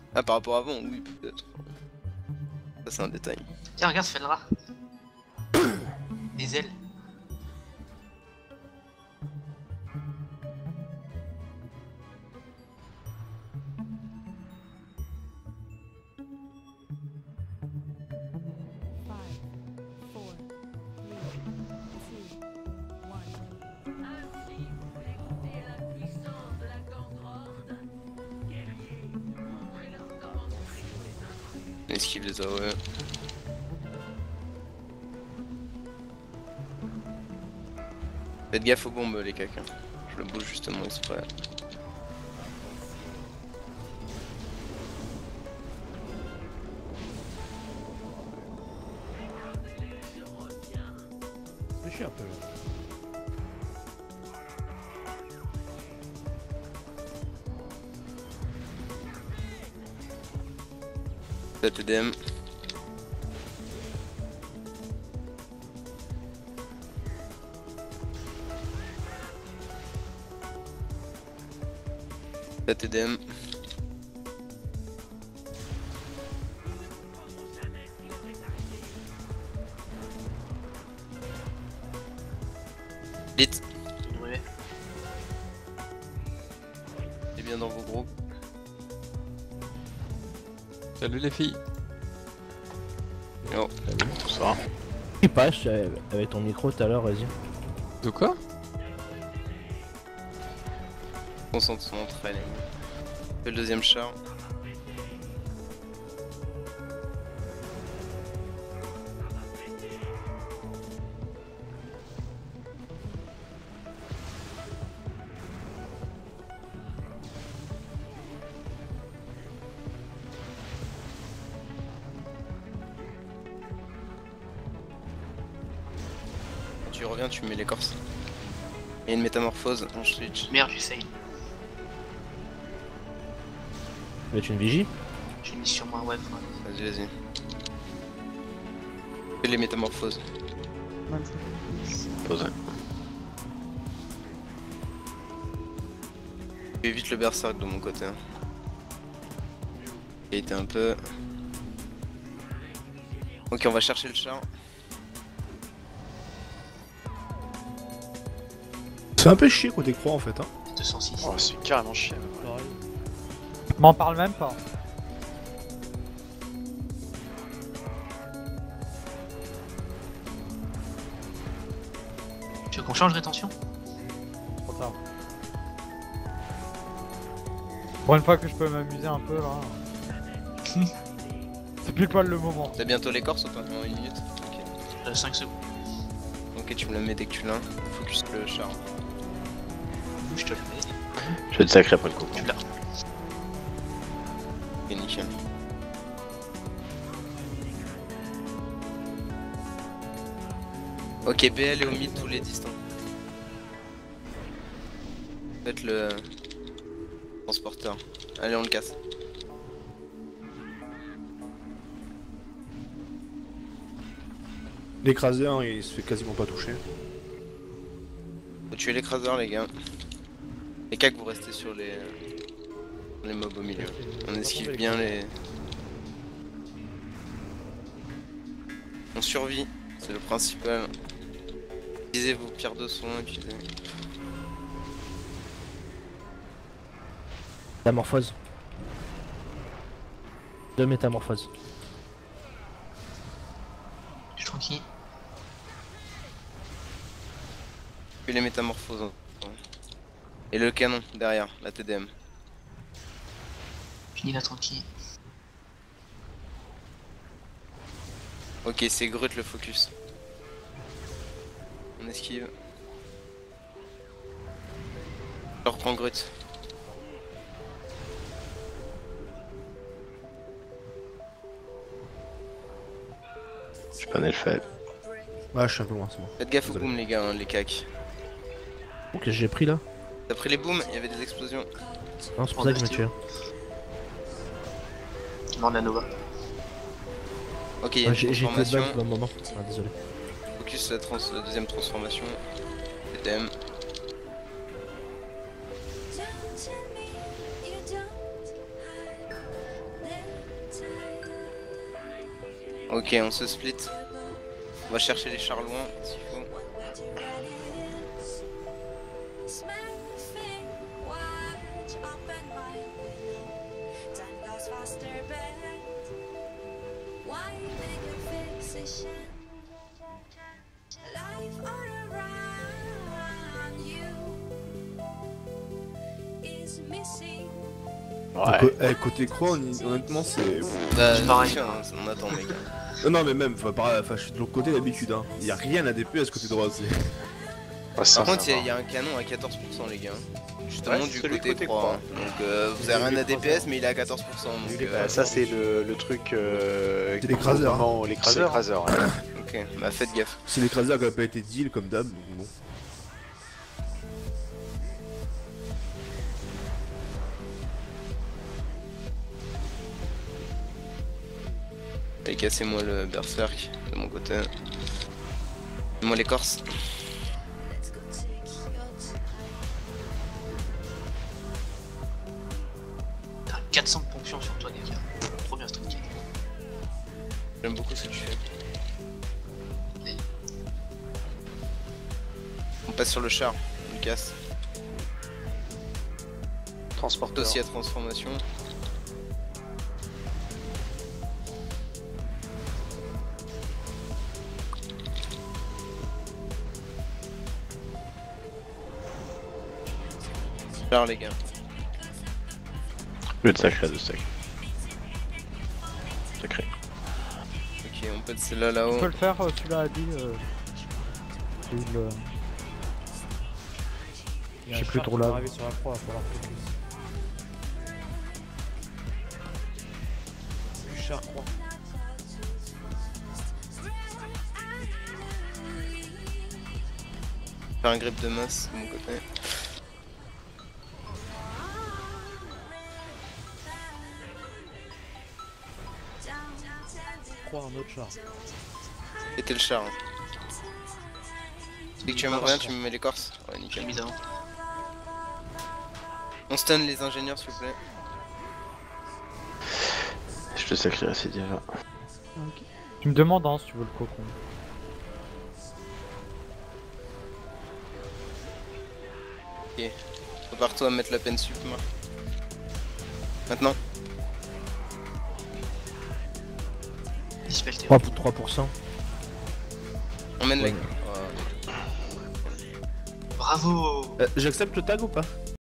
Ah, par rapport à avant, oui, peut-être. Ça, c'est un détail. Tiens, regarde, ça fait le rat. Des ailes. On esquive les AOE. Faites gaffe aux bombes, les cacs. Hein. Je le bouge justement exprès. Réfléchis un peu là. Faites EDM. Faites EDM. Vite. Ouais. Et bien dans vos groupes. Salut les filles. Oh. Salut. Bonsoir. Il passe avec ton micro tout à l'heure, vas-y. De quoi? Concentre son training. Fais le deuxième char. Quand tu reviens, tu mets l'écorce. Et une métamorphose en switch. Merde, j'essaye. Tu une vigie? J'ai mis sur moi, ouais. Vas-y, vas-y. Fais les métamorphoses. Pose. Évite le berserk de mon côté. Hein. Il était un peu... Ok, on va chercher le char. C'est un peu chier côté croix en fait. Hein. 206. Oh, c'est carrément chiant. M'en parle même pas. Tu veux qu'on change rétention? Trop tard. Pour une fois que je peux m'amuser un peu là. C'est pile poil le moment. T'as bientôt l'écorce ou pas? En une minute? Ok. 5 secondes. Ok, tu me le mets dès que tu l'as. Focus le char. Je te le mets. Je vais te sacrer après le coup. Tu l'as. Ok, nickel. Ok, BL est au mid tous les distants. Faites le transporteur. Allez, on le casse. L'écraseur il se fait quasiment pas toucher. Faut tuer l'écraseur, les gars. Les cacs, vous restez sur les mobs au milieu. On esquive bien les... On survit, c'est le principal. Utilisez vos pierres de soin, utilisez... Métamorphose. 2 métamorphoses. Je suis tranquille. Puis les métamorphoses. Hein. Et le canon derrière, la TDM. Fini là tranquille. Ok, c'est Grut le focus. On esquive. Je reprends Grut. Je connais le fait. Ouais, je suis un peu loin, c'est bon. Faites gaffe aux Désolé. booms, les gars, hein, les cacs. Ok, j'ai pris là. T'as pris les booms, il y avait des explosions. Non, c'est pour ça que je me tue. Demande la Nova. Ok, il y a une J'ai été transformation. bug dans le moment. Ah, désolé. Focus la deuxième transformation. TDM. Ok, on se split. On va chercher les chars loin s'il faut. Ouais. Côté croix, honnêtement, c'est. Bah, C'est pareil. tiens, on attend mec. Non, mais même, enfin, je suis de l'autre côté d'habitude, hein. Y'a rien à DPS côté droit, c'est. Ouais, ça, Par contre, ça il va. y a un canon à 14% les gars. Justement Ouais, du celui côté côté croix. croix. Hein. Donc vous avez rien à DPS mais il est à 14%. Donc, Ça c'est le truc. C'est l'écraseur, comment- L'écraseur. Ouais. ok, bah faites gaffe. C'est l'écraseur qui a pas été deal comme d'hab, donc bon. Et cassez-moi le berserk de mon côté. Moi l'écorce. T'as 400 de ponction sur toi, Gaka. Trop bien ce truc. J'aime beaucoup ce que tu fais. On passe sur le char, on le casse. Transporteur. Dossier à transformation. Char les gars. Le sacré de sec. Sacré. Ok, on peut de celle-là On là-haut. peut le faire, celui-là a dit. Je sais plus trop là. Sur la croix, faut leur focus. Du char croix. Faire un grip de masse de mon côté. Croire un autre char. C'était le char. Hein. Dès que tu aimes rien, tu me mets l'écorce. Ouais, J'ai nickel. mis devant. On stun les ingénieurs s'il vous plaît. Je te sacré assez déjà. Tu me demandes hein, si tu veux le cocon. Prépare-toi à mettre la peine sup, moi. Maintenant. Dispel tes 3%. On mène la... Ouais. Oh. Bravo. J'accepte le tag ou pas?